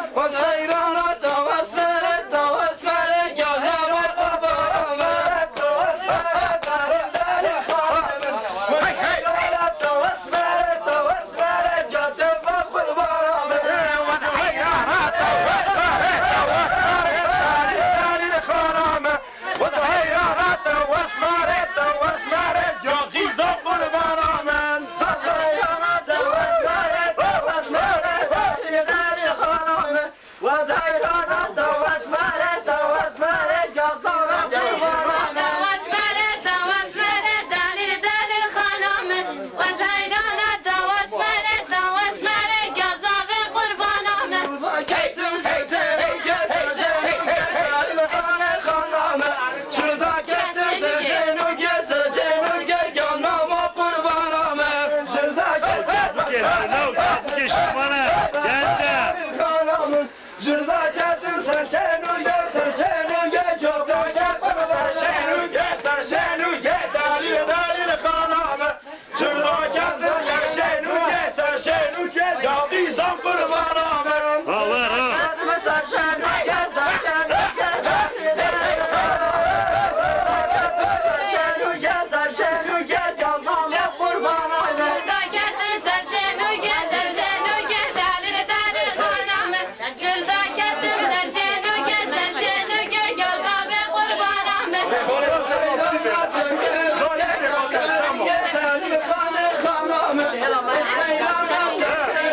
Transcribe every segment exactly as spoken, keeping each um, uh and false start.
Hello,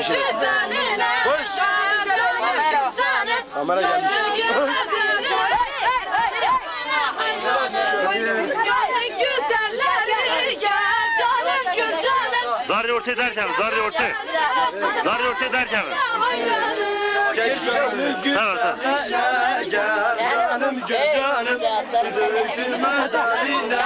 işini. Koş. Kamera gelmiş. Zar orta derken, zar orta. Zar orta derken. Geç gönlüm güzel. Gel canım gül canım. Dökülmez haline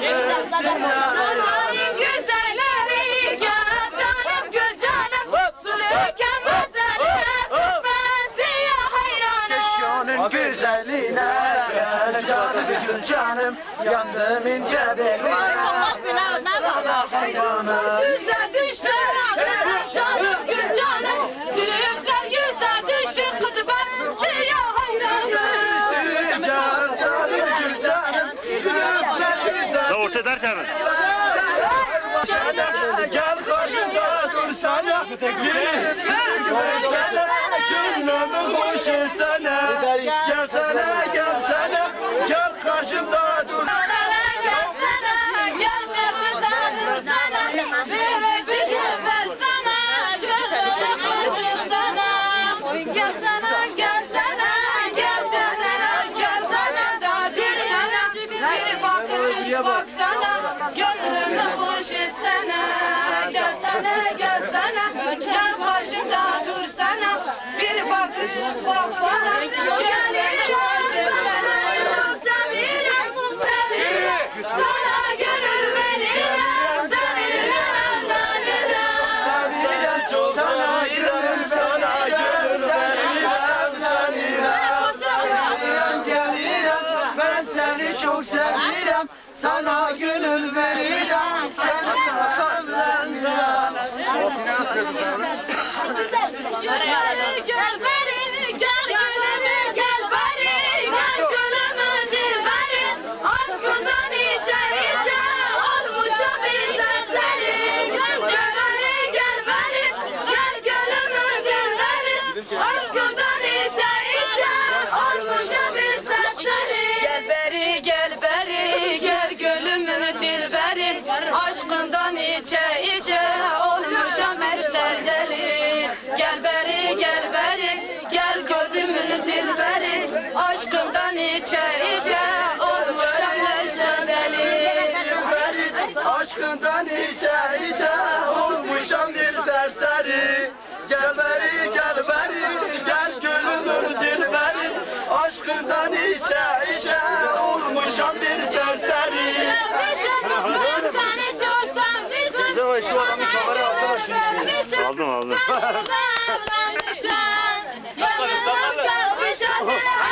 Zalim güzelleri gel canım gül canım. Su dökemez eline ben siyah hayranım. Keşke güzelliğine gel canım gül canım. Yandım ince beline sana hayranım. Güzel düştü gel canım gül canım. Sülükler güzel düştü kızı ben siyah hayranım. Gel canım gül canım. Sülükler güzel. Zar orta derken. Gel karşımda dursana. Yürü güvensene. Gönlümü hoş etsene. Gelsene gelsene. Gel karşımda dur. Baksana, gönlümü hoş etsene. Gelsene, gelsene, gel karşımda dursana. Bir bakış baksana, gönlümü hoş etsene. Çok severim, severim, sana gönül veririm. Seninle anlarım. Seviyorum çok sana gönül sana gönül veririm. Seviyorum gelirim ben seni çok seviyorum. Sana gönül veririm, sana veririm. Gel beri, gel gönlümü, gel beri, gel gönlümü dilberi. Aşkından içe içe olmuşum bir serseri. Gel beri, gel beri, gel gönlümü dilberi. Aşkından içe içe olmuşum bir serseri. Gel beri, gel beri, gel gönlümün dilberi. Aşkından içe içe olmuşam her serseri. Gel beri, gel beri, gel gönlümün dilberi. Aşkından içe içe olmuşam her serseri. Aşkından içe içe olmuşam bir serseri. Gel beri gel beri gel gönlümün dilberi. Aşkından içe içe olmuşam bir serseri. Ben seni çok sevmişim. Ne o şu adamı kamera alsana şunu içine. Aldım aldım. Yanımda sevmişim.